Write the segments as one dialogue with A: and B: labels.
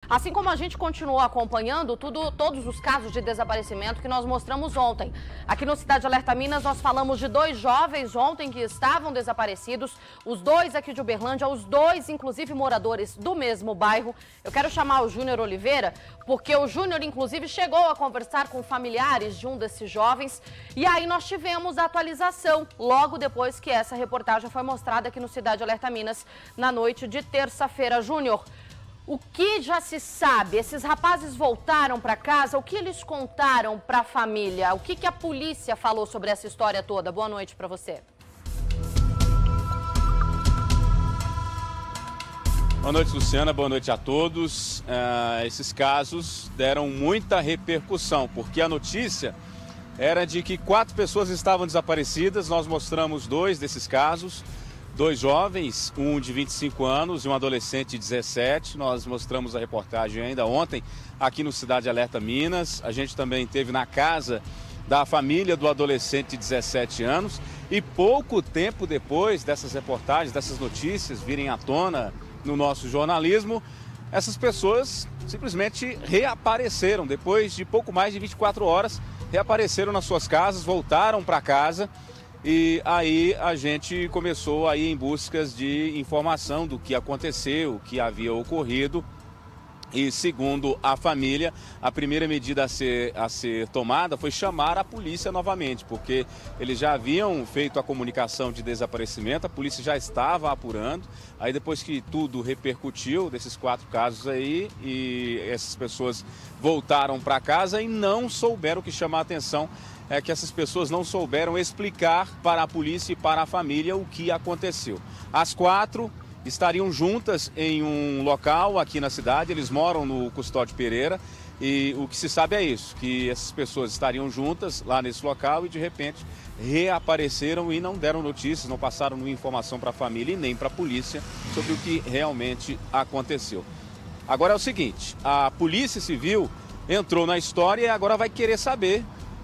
A: Assim como a gente continuou acompanhando todos os casos de desaparecimento que nós mostramos ontem. Aqui no Cidade Alerta Minas, nós falamos de 2 jovens ontem que estavam desaparecidos, os 2 aqui de Uberlândia, os 2, inclusive, moradores do mesmo bairro. Eu quero chamar o Júnior Oliveira, porque o Júnior, inclusive, chegou a conversar com familiares de um desses jovens. E aí nós tivemos a atualização, logo depois que essa reportagem foi mostrada aqui no Cidade Alerta Minas, na noite de terça-feira. Júnior, o que já se sabe? Esses rapazes voltaram para casa? O que eles contaram para a família? O que a polícia falou sobre essa história toda? Boa noite para você.
B: Boa noite, Luciana. Boa noite a todos. Esses casos deram muita repercussão, porque a notícia era de que 4 pessoas estavam desaparecidas. Nós mostramos 2 desses casos. 2 jovens, um de 25 anos e um adolescente de 17. Nós mostramos a reportagem ainda ontem aqui no Cidade Alerta Minas. A gente também esteve na casa da família do adolescente de 17 anos. E pouco tempo depois dessas reportagens, dessas notícias virem à tona no nosso jornalismo, essas pessoas simplesmente reapareceram. Depois de pouco mais de 24 horas, reapareceram nas suas casas, voltaram para casa. E aí a gente começou a ir em buscas de informação do que aconteceu, o que havia ocorrido. E segundo a família, a primeira medida a ser tomada foi chamar a polícia novamente, porque eles já haviam feito a comunicação de desaparecimento, a polícia já estava apurando. Aí depois que tudo repercutiu desses 4 casos aí, e essas pessoas voltaram para casa e não souberam, o que chama a atenção é que essas pessoas não souberam explicar para a polícia e para a família o que aconteceu. As 4 estariam juntas em um local aqui na cidade, eles moram no Custódio Pereira, e o que se sabe é isso, que essas pessoas estariam juntas lá nesse local e de repente reapareceram e não deram notícias, não passaram nenhuma informação para a família e nem para a polícia sobre o que realmente aconteceu. Agora é o seguinte, a Polícia Civil entrou na história e agora vai querer saber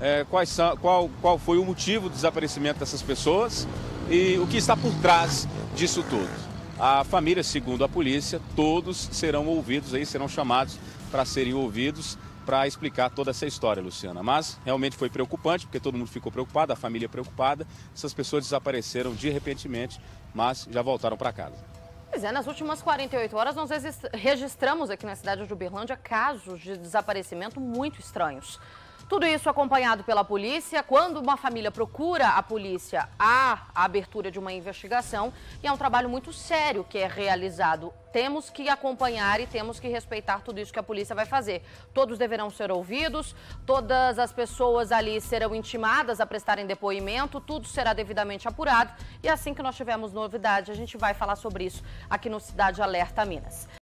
B: qual foi o motivo do desaparecimento dessas pessoas e o que está por trás disso tudo. A família, segundo a polícia, todos serão ouvidos, serão chamados para serem ouvidos para explicar toda essa história, Luciana. Mas realmente foi preocupante, porque todo mundo ficou preocupado, a família preocupada. Essas pessoas desapareceram de repentemente, mas já voltaram para casa.
A: Pois é, nas últimas 48 horas nós registramos aqui na cidade de Uberlândia casos de desaparecimento muito estranhos. Tudo isso acompanhado pela polícia. Quando uma família procura a polícia, há a abertura de uma investigação e é um trabalho muito sério que é realizado. Temos que acompanhar e temos que respeitar tudo isso que a polícia vai fazer. Todos deverão ser ouvidos, todas as pessoas ali serão intimadas a prestarem depoimento, tudo será devidamente apurado e assim que nós tivermos novidade, a gente vai falar sobre isso aqui no Cidade Alerta Minas.